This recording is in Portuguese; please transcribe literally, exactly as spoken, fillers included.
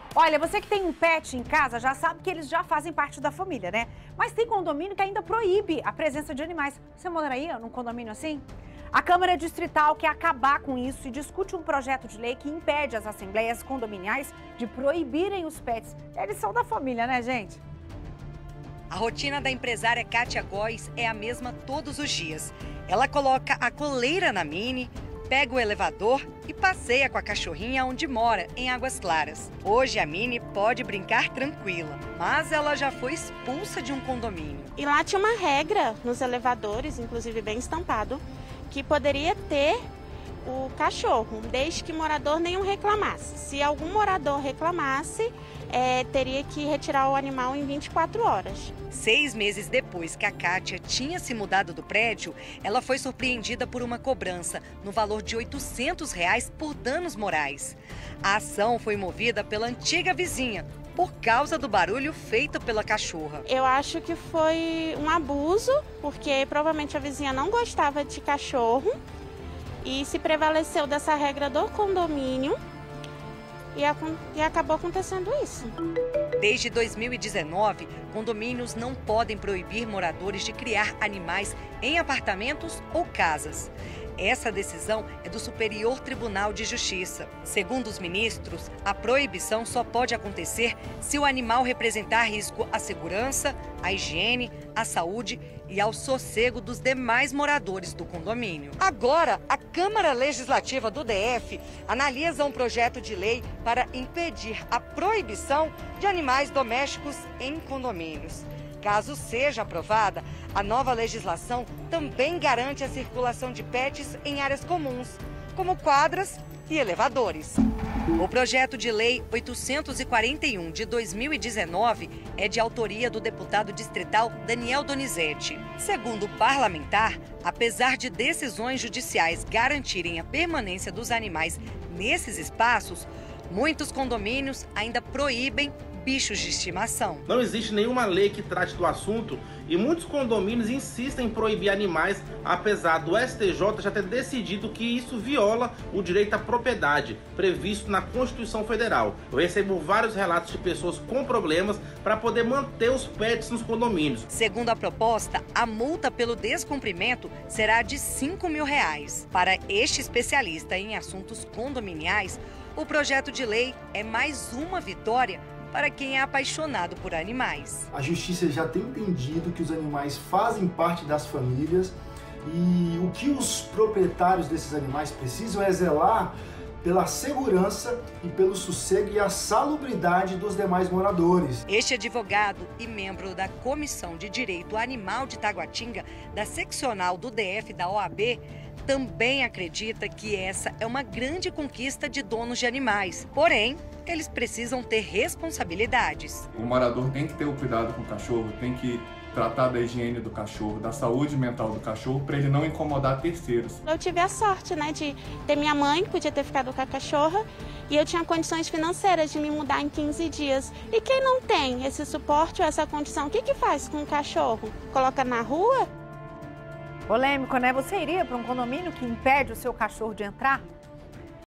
Olha, você que tem um pet em casa já sabe que eles já fazem parte da família, né? Mas tem condomínio que ainda proíbe a presença de animais. Você moraria num condomínio assim? A Câmara Distrital quer acabar com isso e discute um projeto de lei que impede as assembleias condominiais de proibirem os pets. Eles são da família, né, gente? A rotina da empresária Kátia Góes é a mesma todos os dias. Ela coloca a coleira na Mini, pega o elevador e passeia com a cachorrinha onde mora, em Águas Claras. Hoje a Mini pode brincar tranquila, mas ela já foi expulsa de um condomínio. E lá tinha uma regra nos elevadores, inclusive bem estampado, que poderia ter o cachorro, desde que morador nenhum reclamasse. Se algum morador reclamasse, é, teria que retirar o animal em vinte e quatro horas. Seis meses depois que a Kátia tinha se mudado do prédio, ela foi surpreendida por uma cobrança no valor de oitocentos reais por danos morais. A ação foi movida pela antiga vizinha, por causa do barulho feito pela cachorra. Eu acho que foi um abuso, porque provavelmente a vizinha não gostava de cachorro e se prevaleceu dessa regra do condomínio e, a, e acabou acontecendo isso. Desde dois mil e dezenove, condomínios não podem proibir moradores de criar animais em apartamentos ou casas. Essa decisão é do Superior Tribunal de Justiça. Segundo os ministros, a proibição só pode acontecer se o animal representar risco à segurança, à higiene, à saúde e ao sossego dos demais moradores do condomínio. Agora, a Câmara Legislativa do D F analisa um projeto de lei para impedir a proibição de animais domésticos em condomínios. Caso seja aprovada, a nova legislação também garante a circulação de pets em áreas comuns, como quadras e elevadores. O projeto de lei oitocentos e quarenta e um de dois mil e dezenove é de autoria do deputado distrital Daniel Donizete. Segundo o parlamentar, apesar de decisões judiciais garantirem a permanência dos animais nesses espaços, muitos condomínios ainda proíbem bichos de estimação. Não existe nenhuma lei que trate do assunto e muitos condomínios insistem em proibir animais, apesar do S T J já ter decidido que isso viola o direito à propriedade previsto na Constituição Federal. Eu recebo vários relatos de pessoas com problemas para poder manter os pets nos condomínios. Segundo a proposta, a multa pelo descumprimento será de cinco mil reais. Para este especialista em assuntos condominiais, o projeto de lei é mais uma vitória para quem é apaixonado por animais. A justiça já tem entendido que os animais fazem parte das famílias e o que os proprietários desses animais precisam é zelar pela segurança e pelo sossego e a salubridade dos demais moradores. Este advogado e membro da Comissão de Direito Animal de Taguatinga, da seccional do D F da O A B, também acredita que essa é uma grande conquista de donos de animais. Porém, eles precisam ter responsabilidades. O morador tem que ter o cuidado com o cachorro, tem que tratar da higiene do cachorro, da saúde mental do cachorro, para ele não incomodar terceiros. Eu tive a sorte, né, de ter minha mãe, que podia ter ficado com a cachorra, e eu tinha condições financeiras de me mudar em quinze dias. E quem não tem esse suporte ou essa condição, o que que faz com o cachorro? Coloca na rua? Polêmico, né? Você iria para um condomínio que impede o seu cachorro de entrar?